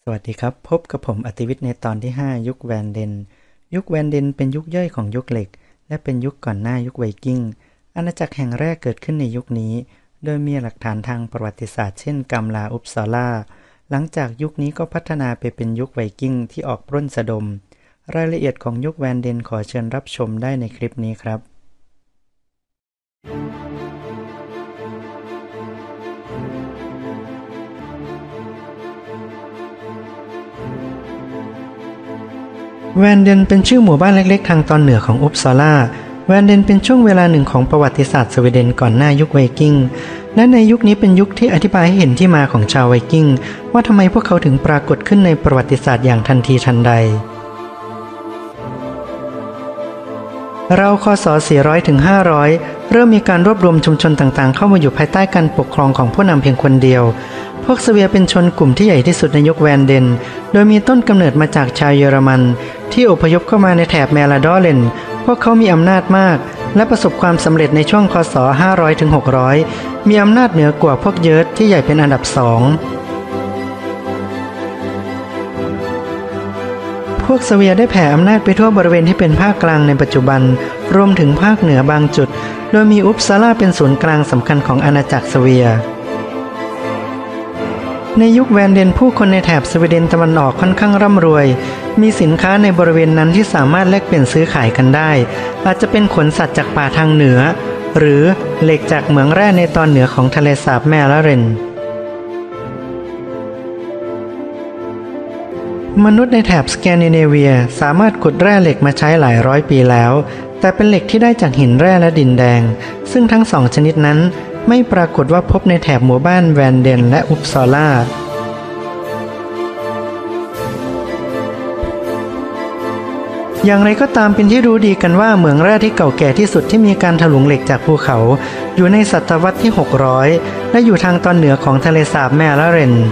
สวัสดีครับพบกับผมอติวิทย์ในตอนที่5ยุคแวนเดนยุคแวนเดนเป็นยุคย่อยของยุคเหล็กและเป็นยุคก่อนหน้ายุคไวกิ้งอาณาจักรแห่งแรกเกิดขึ้นในยุคนี้โดยมีหลักฐานทางประวัติศาสตร์เช่นกัมลาอุปซาลาหลังจากยุคนี้ก็พัฒนาไปเป็นยุคไวกิ้งที่ออกปล้นสะดมรายละเอียดของยุคแวนเดนขอเชิญรับชมได้ในคลิปนี้ครับแวนเดนเป็นชื่อหมู่บ้านเล็กๆทางตอนเหนือของอุปซาลาแวนเดนเป็นช่วงเวลาหนึ่งของประวัติศาสตร์สวีเดนก่อนหน้ายุคไวกิ้งและในยุคนี้เป็นยุคที่อธิบายให้เห็นที่มาของชาวไวกิ้งว่าทำไมพวกเขาถึงปรากฏขึ้นในประวัติศาสตร์อย่างทันทีทันใดราวคศ400ถึง500เริ่มมีการรวบรวมชุมชนต่างๆเข้ามาอยู่ภายใต้การปกครองของผู้นำเพียงคนเดียวพวกสเวียเป็นชนกลุ่มที่ใหญ่ที่สุดในยุคแวนเดนโดยมีต้นกำเนิดมาจากชาวเยอรมันที่อพยพเข้ามาในแถบแมลาดอร์เลนพวกเขามีอำนาจมากและประสบความสำเร็จในช่วงคศ500ถึง600มีอำนาจเหนือกว่าพวกเยิร์ดที่ใหญ่เป็นอันดับ2พวกสเวียได้แผ่อำนาจไปทั่วบริเวณที่เป็นภาคกลางในปัจจุบันรวมถึงภาคเหนือบางจุดโดยมีอุปซาลาเป็นศูนย์กลางสำคัญของอาณาจักรสเวียในยุคแวนเดนผู้คนในแถบสวีเดนตะวันออกค่อนข้างร่ำรวยมีสินค้าในบริเวณนั้นที่สามารถแลกเปลี่ยนซื้อขายกันได้อาจจะเป็นขนสัตว์จากป่าทางเหนือหรือเหล็กจากเหมืองแร่ในตอนเหนือของทะเลสาบแมลาเรนมนุษย์ในแถบสแกนดิเนเวียสามารถขุดแร่เหล็กมาใช้หลายร้อยปีแล้วแต่เป็นเหล็กที่ได้จากหินแร่และดินแดงซึ่งทั้งสองชนิดนั้นไม่ปรากฏว่าพบในแถบหมู่บ้านแวนเดนและอุปซาลาอย่างไรก็ตามเป็นที่รู้ดีกันว่าเหมืองแร่ที่เก่าแก่ที่สุดที่มีการถลุงเหล็กจากภูเขาอยู่ในศตวรรษที่600และอยู่ทางตอนเหนือของทะเลสาบแมลาเรน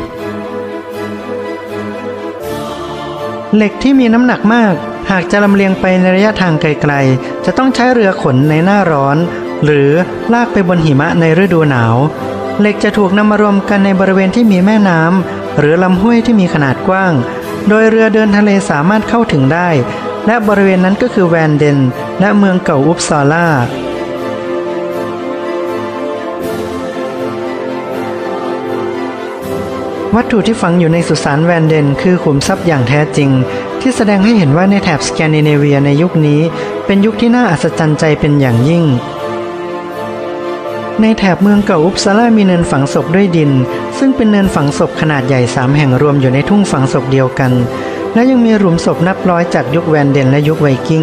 เหล็กที่มีน้ำหนักมากหากจะลำเลียงไปในระยะทางไกลๆจะต้องใช้เรือขนในหน้าร้อนหรือลากไปบนหิมะในฤดูหนาวเหล็กจะถูกนำมารวมกันในบริเวณที่มีแม่น้ำหรือลำห้วยที่มีขนาดกว้างโดยเรือเดินทะเลสามารถเข้าถึงได้และบริเวณนั้นก็คือแวนเดนและเมืองเก่าอุปซาลาวัตถุที่ฝังอยู่ในสุสานแวนเดนคือขุมทรัพย์อย่างแท้จริงที่แสดงให้เห็นว่าในแถบสแกนดิเนเวียในยุคนี้เป็นยุคที่น่าอัศจรรย์ใจเป็นอย่างยิ่งในแถบเมืองเก่าอุปซาลามีเนินฝังศพด้วยดินซึ่งเป็นเนินฝังศพขนาดใหญ่3แห่งรวมอยู่ในทุ่งฝังศพเดียวกันและยังมีหลุมศพนับร้อยจากยุคแวนเดนและยุคไวกิ้ง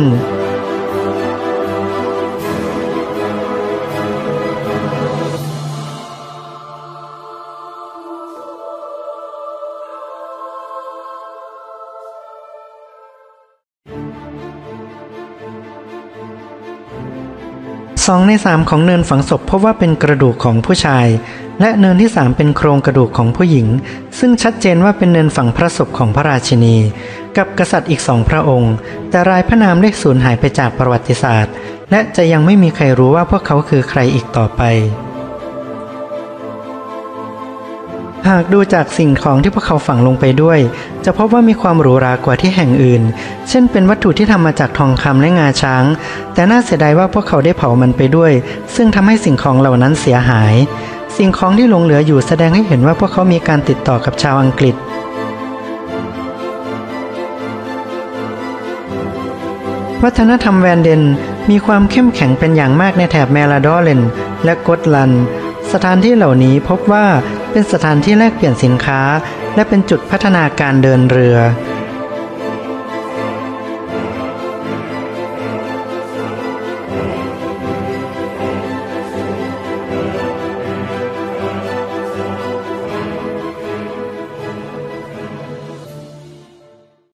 2 ใน 3ของเนินฝังศพพบว่าเป็นกระดูกของผู้ชายและเนินที่3เป็นโครงกระดูกของผู้หญิงซึ่งชัดเจนว่าเป็นเนินฝังพระศพของพระราชินีกับกษัตริย์อีก2 พระองค์แต่รายพระนามได้สูญหายไปจากประวัติศาสตร์และจะยังไม่มีใครรู้ว่าพวกเขาคือใครอีกต่อไปหากดูจากสิ่งของที่พวกเขาฝังลงไปด้วยจะพบว่ามีความหรูหรากว่าที่แห่งอื่นเช่นเป็นวัตถุที่ทำมาจากทองคำและงาช้างแต่น่าเสียดายว่าพวกเขาได้เผามันไปด้วยซึ่งทำให้สิ่งของเหล่านั้นเสียหายสิ่งของที่หลงเหลืออยู่แสดงให้เห็นว่าพวกเขามีการติดต่อกับชาวอังกฤษวัฒนธรรมแวนเดนมีความเข้มแข็งเป็นอย่างมากในแถบแมลาดอร์เลนและกอตแลนด์สถานที่เหล่านี้พบว่าเป็นสถานที่แลกเปลี่ยนสินค้าและเป็นจุดพัฒนาการเดินเรือ